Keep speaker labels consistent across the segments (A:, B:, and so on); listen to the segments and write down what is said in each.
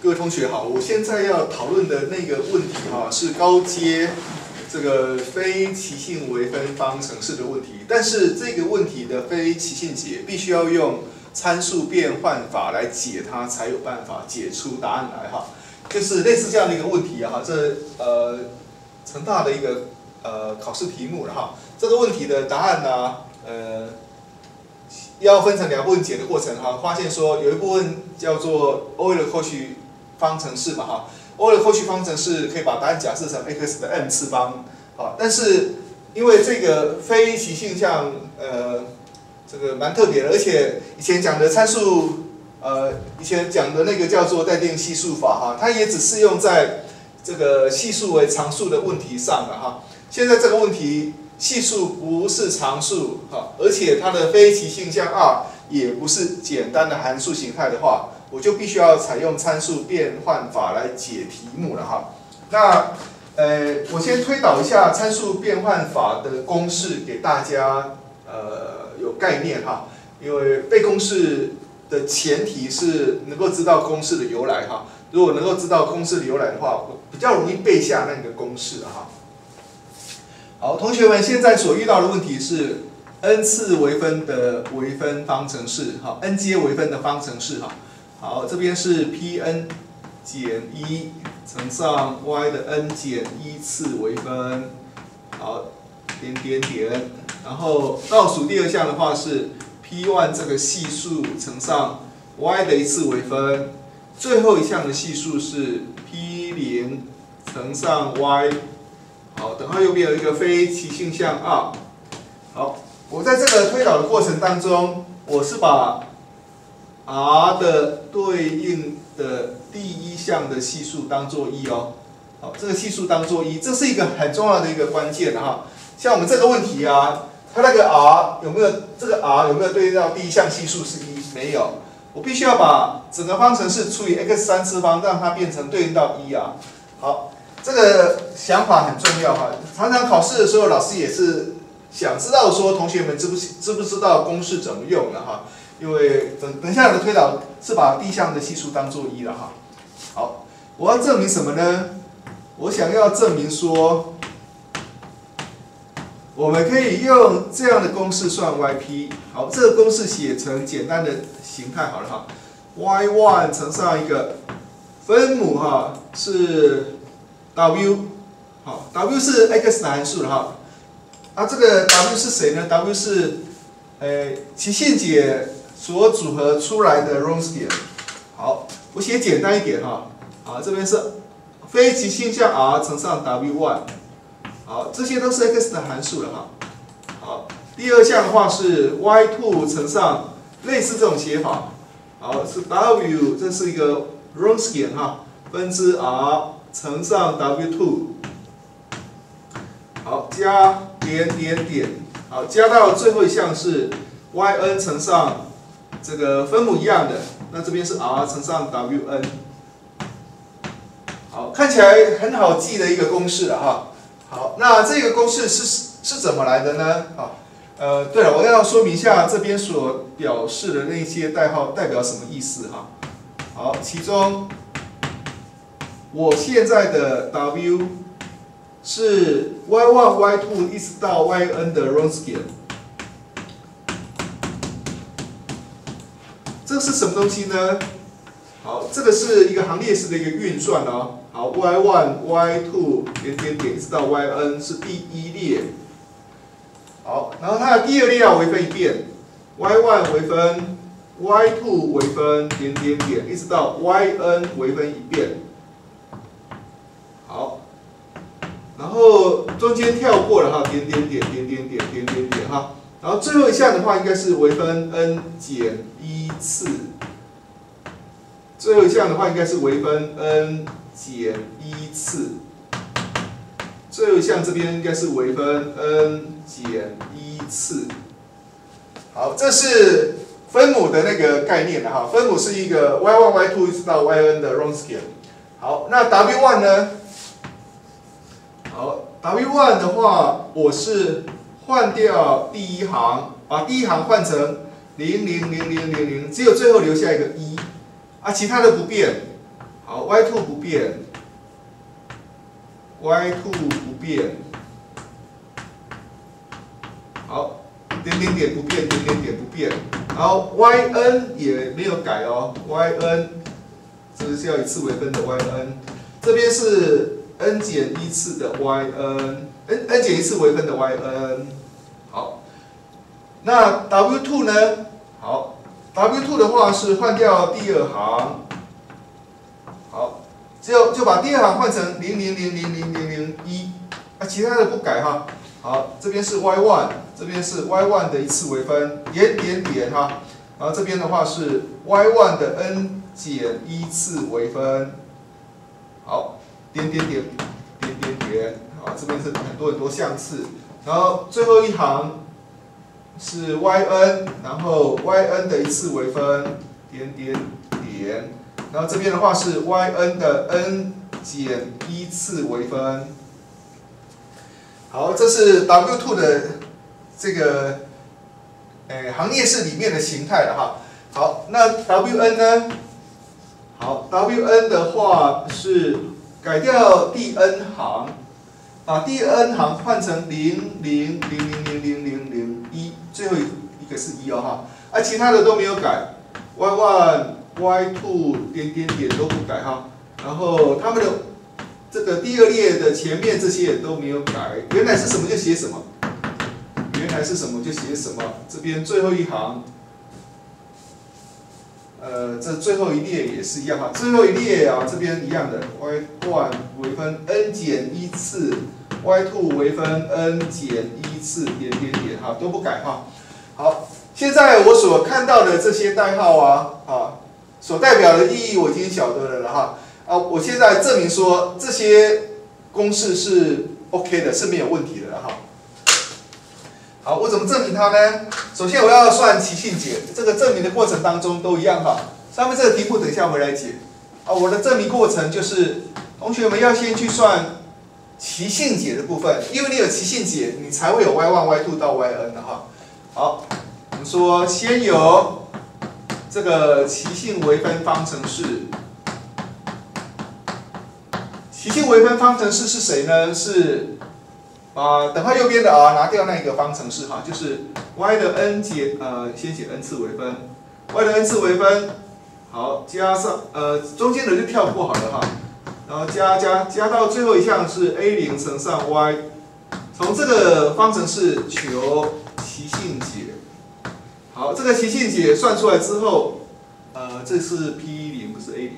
A: 各位同学好，我现在要讨论的那个问题是高阶这个非奇性微分方程式的问题，但是这个问题的非奇性解必须要用参数变换法来解它，才有办法解出答案来就是类似这样的一个问题这成大的一个考试题目了这个问题的答案呢要分成2部分解的过程发现说有一部分叫做欧의勒cauchy方程式嘛欧의勒cauchy方程式可以把答案假设成 x 的 n 次方但是因为这个非奇性项这个蛮特别的，而且以前讲的参数以前讲的那个叫做待定系数法它也只适用在这个系数为常数的问题上了现在这个问题系数不是常数而且它的非奇性项 r 也不是简单的函数形态的话，我就必须要采用参数变换法来解题目了那我先推导一下参数变换法的公式给大家有概念因为背公式的前提是能够知道公式的由来如果能够知道公式的由来的话，比较容易背下那个公式好，同学们现在所遇到的问题是 n 次微分的微分方程式n 阶微分的方程式好，这边是 Pn 减1乘上 y 的 n 减1次微分，好，点点点，然后倒数第二项的话是 P1 这个系数乘上 y 的1次微分，最后一项的系数是 P0 乘上 y。好，等号右边有一个非奇性项 r。好，我在这个推导的过程当中，我是把 r 的对应的第一项的系数当做1好，这个系数当做1，这是一个很重要的一个关键像我们这个问题它那个 r 有没有这个 r 有没有对应到第一项系数是1？没有，我必须要把整个方程式除以 x3次方，让它变成对应到1好。这个想法很重要常常考试的时候，老师也是想知道说同学们知不知道公式怎么用的因为等一下的推导是把第一项的系数当做1了好，我要证明什么呢？我想要证明说，我们可以用这样的公式算 yp。好，这个公式写成简单的形态好了y1 乘上一个分母是w， 好 ，w 是 x 的函数了这个 w 是谁呢 ？w 是奇性解所组合出来的 Wronskian。好，我写简单一点好，这边是非奇性项 r 乘上 w1， 好，这些都是 x 的函数了好，第二项的话是 y2 乘上类似这种写法，好，是 w， 这是一个 Wronskian分之 r。乘上 W2， 好，加点点点，好，加到最后一项是 yn 乘上这个分母一样的，那这边是 r 乘上 wn， 好，看起来很好记的一个公式了好，那这个公式是怎么来的呢？对了，我要说明一下这边所表示的那些代号代表什么意思好，其中。我现在的 W 是 Y1、Y2 一直到 Yn 的 Wronskian， 这是什么东西呢？好，这个是一个行列式的一个运算好 ，Y1、Y2 点点点一直到 Yn 是第一列。好，然后它的第二列要微分一遍 ，Y1 微分 ，Y2 微分点点点一直到 Yn 微分一遍。好，然后中间跳过了点点点点点点点点点然后最后一项的话应该是微分 n 减1次，最后一项的话应该是微分 n 减1次，最后一项这边应该是微分 n 减1次。好，这是分母的那个概念分母是一个 y1、y2 一直到 yn 的 Wronskian。好，那 w1 呢？好 ，W1 的话，我是换掉第一行，把第一行换成000000，只有最后留下一个1，其他的不变。好， 好 y2 不变 ，y2 不变，好，点点点不变，点点点不变，然后 yn 也没有改哦 ，yn 这是要一次微分的 yn， 这边是 n 减1次的 yn，n 减1次微分的 yn， 好，那 w2 呢？好 ，w2 的话是换掉第二行，好，就把第二行换成000000001，啊，其他的不改哈。好，这边是 y1， 这边是 y1 的一次微分，点点点哈，然后这边的话是 y1 的 n 减1次微分，好，点点点点点点，啊，这边是很多项次，然后最后一行是 yn， 然后 yn 的一次微分，点点点，然后这边的话是 yn 的 n 减1次微分。好，这是 W2 的这个行列式里面的形态了哈。好，那 Wn 呢？好 ，Wn 的话是改掉第 n 行，把第 n 行换成000000001，最后一个是1哦哈。啊，其他的都没有改 ，y1、y2 点点点都不改哈。然后他们的这个第二列的前面这些也都没有改，原来是什么就写什么，原来是什么就写什么。这边最后一行，这最后一列也是一样哈，最后一列啊这边一样的 y1 微分 n 减1次 ，y2 微分 n 减1次，点点点哈都不改哈。好，现在我所看到的这些代号啊，所代表的意义我已经晓得了哈。啊，我现在证明说这些公式是 OK 的，是没有问题的哈。好，我怎么证明它呢？首先我要算奇性解，这个证明的过程当中都一样哈。上面这个题目等一下回来解。啊，我的证明过程就是同学们要先去算奇性解的部分，因为你有奇性解，你才会有 y1、y2 到 yn 的哈。好，我们说先有这个奇性微分方程式。奇性微分方程式是谁呢？是把等号右边的 r 拿掉那个方程式哈，就是 y 的 n 减先写 n 次微分 ，y 的 n 次微分，好加上中间的就跳过好了哈，然后加到最后一项是 a0 乘上 y， 从这个方程式求奇性解。好，这个奇性解算出来之后，这是 p0 不是 a0。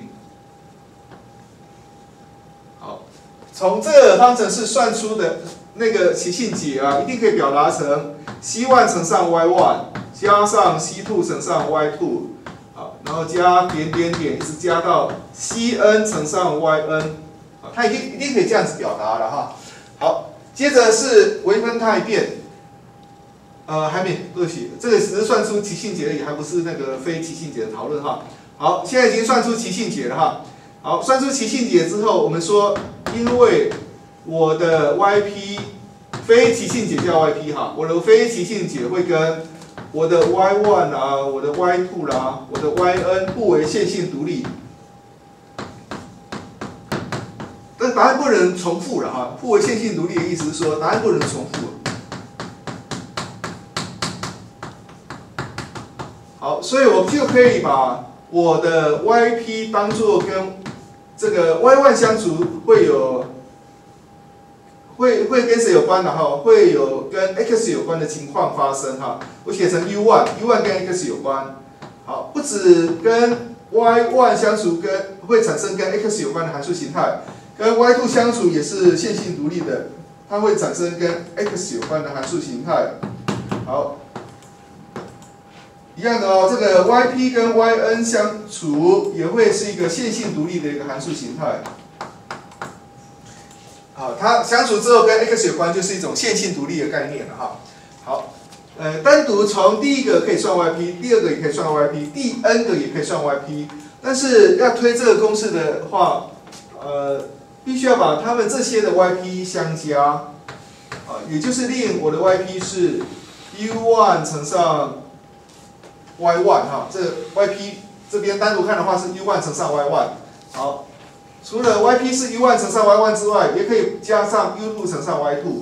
A: 好，从这个方程式算出的那个奇性解啊，一定可以表达成 c1 乘上 y1 加上 c2 乘上 y2， 好，然后加点点点，一直加到 cn 乘上 yn， 好，它一定可以这样子表达了哈。好，接着是微分态变，还没，对不起，这个只是算出奇性解而已，还不是那个非奇性解的讨论哈。好，现在已经算出奇性解了哈。好，算出奇性解之后，我们说，因为我的 yp 非奇性解叫 yp 哈，我的非奇性解会跟我的 y1 啊、我的 y2 啦、我的 yn 互为线性独立。但答案不能重复了哈，互为线性独立的意思是说，答案不能重复。好，所以我就可以把我的 yp 当作跟这个 y1 相除会跟谁有关的哈？会有跟 x 有关的情况发生哈。我写成 u1 跟 x 有关。好，不止跟 y1 相除会产生跟 x 有关的函数形态，跟 y2 相除也是线性独立的，它会产生跟 x 有关的函数形态。好。一样的哦，这个 yp 跟 yn 相除也会是一个线性独立的一个函数形态。好，它相除之后跟 x 有关，就是一种线性独立的概念了哈。好，单独从第一个可以算 yp， 第二个也可以算 yp， 第 n 个也可以算 yp， 但是要推这个公式的话，必须要把它们这些的 yp 相加，也就是令我的 yp 是 u1 乘上y1 哈，这 yp 这边单独看的话是 u1 乘上 y1， 好， 除了 yp 是 u1 乘上 y1 之外，也可以加上 u2 乘上 y2。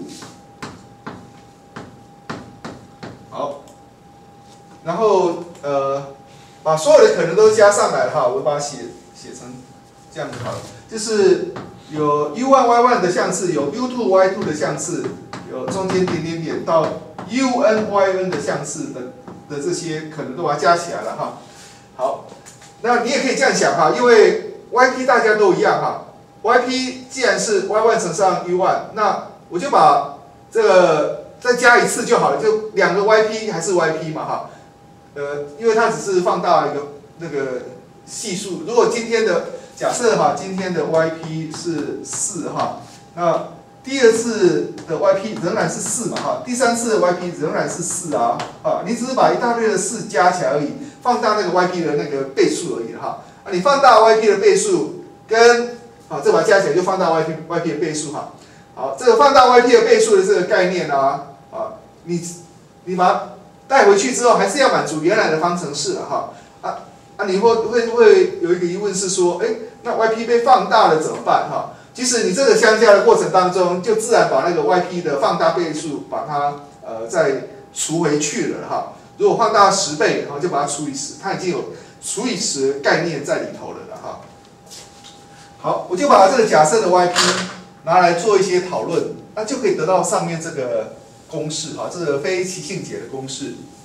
A: 好，然后把所有的可能都加上来哈，我把它写成这样子好了，就是有 u1 y1 的相似，有 u2 y2 的相似，有中间点点点到 un yn 的相似的这些可能都把它加起来了哈。好，那你也可以这样想哈，因为 yp 大家都一样哈 ，yp 既然是 y1 乘上 u1， 那我就把这个再加一次就好了，就2个 yp 还是 yp 嘛哈。因为它只是放大一个那个系数。如果今天的假设哈，今天的 yp 是4哈，那第二次的 yp 仍然是4嘛哈，第三次的 yp 仍然是4啊，你只是把一大堆的4加起来而已，放大那个 yp 的那个倍数而已哈。你放大 yp 的倍数跟这把它加起来就放大 yp 的倍数哈。好，这个放大 yp 的倍数的这个概念啊，你把它带回去之后，还是要满足原来的方程式哈。你会有一个疑问是说，那 yp 被放大了怎么办哈？即使你这个相加的过程当中，就自然把那个 yp 的放大倍数把它再除回去了哈。如果放大10倍，然后就把它除以10，它已经有除以10的概念在里头了哈。好，我就把这个假设的 yp 拿来做一些讨论，那就可以得到上面这个公式哈，这个非奇性解的公式。